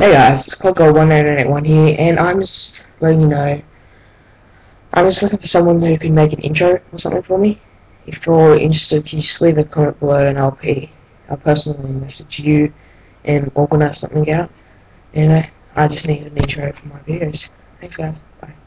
Hey guys, it's Coggo19881 here, and I'm just letting you know, I'm just looking for someone who can make an intro or something for me. If you're interested, can you just leave a comment below and I'll personally message you and organise something out. And I just need an intro for my videos. Thanks guys, bye.